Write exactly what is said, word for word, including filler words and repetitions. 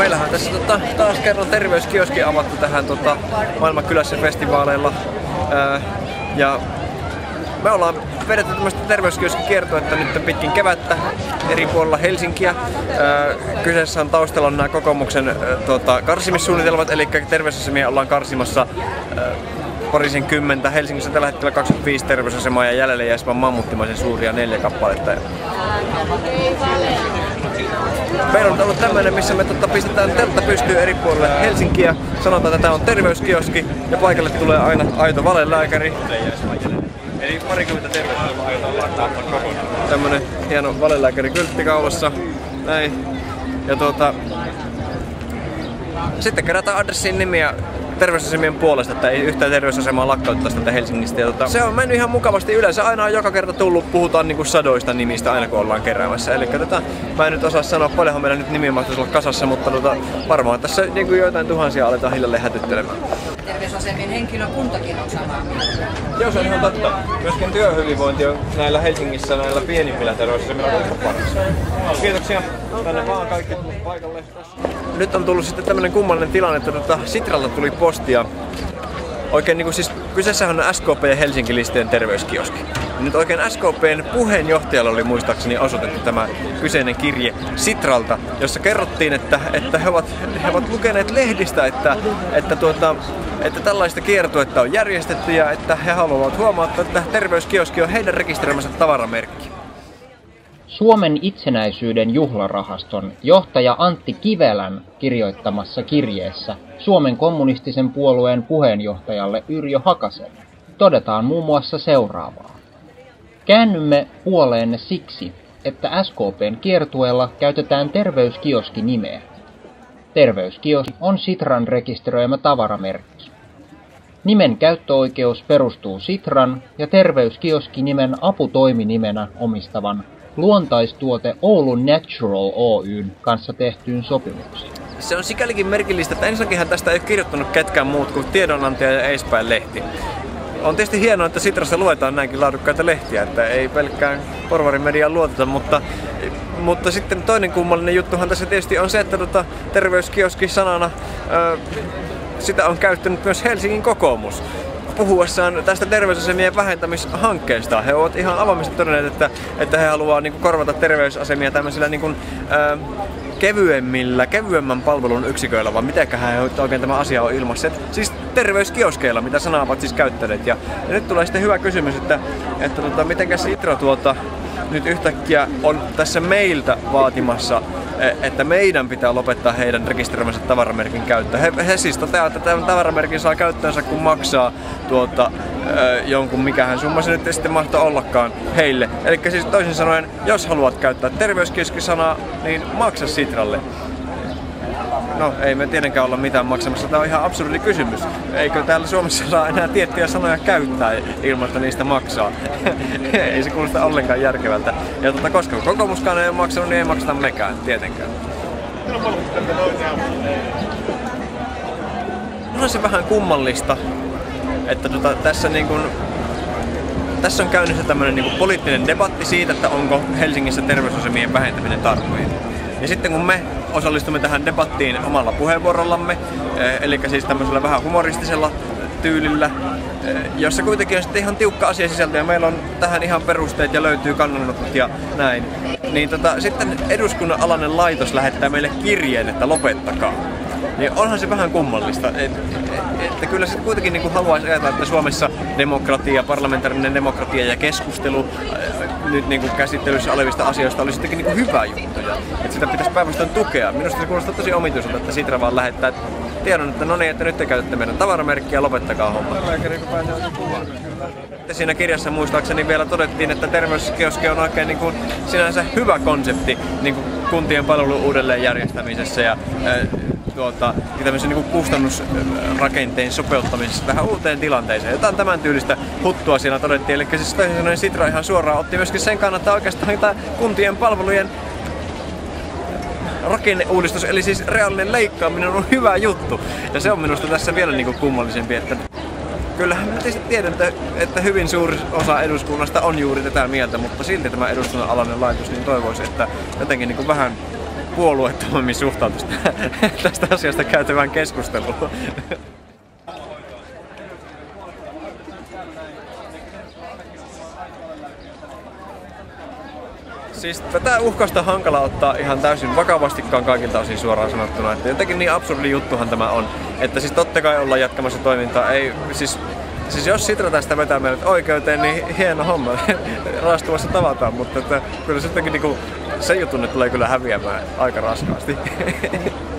meillähän tässä tota, taas kerran terveyskioski avattu tähän tota, Maailmankylässä festivaaleilla. Ää, ja me ollaan vedetty tämmöistä terveyskioskikiertuetta nyt pitkin kevättä eri puolilla Helsinkiä. Ää, kyseessä on taustalla nämä kokoomuksen ää, tota, karsimissuunnitelmat, eli terveysasemia ollaan karsimassa ää, parisen kymmentä. Helsingissä tällä hetkellä kaksikymmentäviisi terveysasemaa ja jäljelle jäisi vaan mammuttimaisen suuria neljä kappaletta. Meillä on ollut tämmöinen, missä me tota, pistetään teltta pystyyn eri puolille Helsinkiä. Sanotaan, että tämä on terveyskioski ja paikalle tulee aina aito valelääkäri. Eli parikymmentä terveysasemaa aiotaan lakkauttaa kokonaan. Tämmönen hieno valelääkäri kyltti kaulassa. Näin. Ja tuota... Sitten kerätään adressin nimiä terveysasemien puolesta, että ei yhtään terveysasemaa lakkauttaisi tätä Helsingistä. Ja tota, se on mennyt ihan mukavasti. Yleensä aina on joka kerta tullut, puhutaan niinku sadoista nimistä aina kun ollaan keräämässä. Eli tota, mä en nyt osaa sanoa, paljonhan meillä nyt nimiä mahtaisi olla kasassa, mutta tota, varmaan tässä niinku joitain tuhansia aletaan hiljalleen hätyttelemään. Terveysasemien henkilökuntakin on samaa mieltä. Joo, se on ihan totta. Myöskin työhyvinvointi on näillä Helsingissä, näillä pienimmillä terveysasemilla aika paras. Kiitoksia. Tänne vaan kaikki paikalle. Nyt on tullut sitten tämmönen kummallinen tilanne, että tota, Sitralta tuli postia. Oikein niinku siis kyseessähän on S K P ja Helsinki-listojen terveyskioski. Nyt oikein S K P:n puheenjohtajalle oli muistaakseni osoitettu tämä kyseinen kirje Sitralta, jossa kerrottiin, että, että he, ovat, he ovat lukeneet lehdistä, että, että, tuota, että tällaista kiertuetta on järjestetty ja että he haluavat huomauttaa, että terveyskioski on heidän rekisteröimänsä tavaramerkki. Suomen itsenäisyyden juhlarahaston johtaja Antti Kivelän kirjoittamassa kirjeessä Suomen kommunistisen puolueen puheenjohtajalle Yrjö Hakaselle todetaan muun muassa seuraavaa. Käännymme puoleenne siksi, että S K P:n kiertueella käytetään terveyskioski-nimeä. Terveyskioski on Sitran rekisteröimä tavaramerkki. Nimen käyttöoikeus perustuu Sitran ja terveyskioski-nimen aputoiminimenä omistavan luontaistuote Oulun Natural Oyn kanssa tehtyyn sopimukseen. Se on sikälikin merkillistä, että ensinnäkin tästä ei ole kirjoittanut ketkään muut kuin tiedonantaja ja Eispäin lehti. On tietysti hienoa, että Sitrassa luetaan näinkin laadukkaita lehtiä, että ei pelkkään porvarimediaan luoteta, mutta, mutta sitten toinen kummallinen juttuhan tässä tietysti on se, että tota, terveyskioski sanana ää, sitä on käyttänyt myös Helsingin kokoomus. Puhuessaan tästä terveysasemien vähentämishankkeesta. He ovat ihan avoimesti todenneet, että, että he haluavat niin kuin, korvata terveysasemia tämmöisillä niin kuin, ää, kevyemmillä, kevyemmän palvelun yksiköillä, vaan mitenköhän he oikein tämä asia on ilmaisseet. Siis terveyskioskeilla, mitä sanaa ovat siis käyttäneet. Ja, ja nyt tulee sitten hyvä kysymys, että, että tota, mitenkä Sitra tuota, nyt yhtäkkiä on tässä meiltä vaatimassa, että meidän pitää lopettaa heidän rekisteröimänsä tavaramerkin käyttö. He, he siis toteavat, että tämän tavaramerkin saa käyttöönsä, kun maksaa tuota, ö, jonkun, mikähän summa se nyt sitten mahtaa ollakaan heille. Eli siis toisin sanoen, jos haluat käyttää terveyskioski-sanaa, niin maksa Sitralle. No, ei me tietenkään olla mitään maksamassa. Tämä on ihan absurdi kysymys. Eikö täällä Suomessa saa enää tiettyjä sanoja käyttää ilman, että niistä maksaa? Ei se kuulosta ollenkaan järkevältä. Ja tuota, koska kokoomuskaan ei ole maksanut, niin ei makseta mekään, tietenkään. On se vähän kummallista, että tuota, tässä niin kun, tässä on käynnissä tämmöinen niin kun poliittinen debatti siitä, että onko Helsingissä terveysasemien vähentäminen tarpeen. Ja sitten kun me osallistumme tähän debattiin omalla puheenvuorollamme, eli siis tämmöisellä vähän humoristisella tyylillä, jossa kuitenkin on sitten ihan tiukka asiasisältö ja meillä on tähän ihan perusteet ja löytyy kannanotot ja näin, niin tota, sitten eduskunnan alainen laitos lähettää meille kirjeen, että lopettakaa. Niin onhan se vähän kummallista, että et, et, kyllä se kuitenkin niin kuin haluaisi ajatella, että Suomessa demokratia, parlamentaarinen demokratia ja keskustelu nyt niin kuin käsittelyssä olevista asioista olisi jotenkin niin kuin hyvä juttu ja että sitä pitäisi päinvastoin tukea. Minusta se kuulostaa tosi omituiselta, että Sitra vaan lähettää tiedon, että no niin, että nyt te käytätte meidän tavaramerkkiä ja lopettakaa homma. Siinä kirjassa muistaakseni vielä todettiin, että terveyskioski on oikein niin kuin sinänsä hyvä konsepti niin kuin kuntien palvelun uudelleen järjestämisessä ja tuota, tämmöisen niin kuin kustannusrakenteen sopeuttamisessa tähän uuteen tilanteeseen. Jotain tämän tyylistä huttua siinä todettiin. Eli siis toisin Sitra ihan suoraan otti myöskin sen kannattaa oikeastaan tämä kuntien palvelujen rakenneuudistus, eli siis reaalinen leikkaaminen on hyvä juttu. Ja se on minusta tässä vielä niin kuin kummallisempi, että kyllähän mä tietysti tiedän, että, että hyvin suuri osa eduskunnasta on juuri tätä mieltä, mutta silti tämä eduskunnan alainen laitos niin toivoisi, että jotenkin niin kuin vähän puolueettomammin suhtautuisi tästä asiasta käytävään keskusteluun. Siis tätä uhkausta on hankala ottaa ihan täysin vakavastikaan kaikilta osin suoraan sanottuna. Että jotenkin niin absurdi juttuhan tämä on. Että siis totta kai ollaan jatkamassa toimintaa. Ei, siis, siis jos Sitra tästä vetää meidät oikeuteen, niin hieno homma. Raastuvassa tavataan, mutta että kyllä se, jotenkin, niin kuin, se juttu nyt tulee kyllä häviämään aika raskaasti.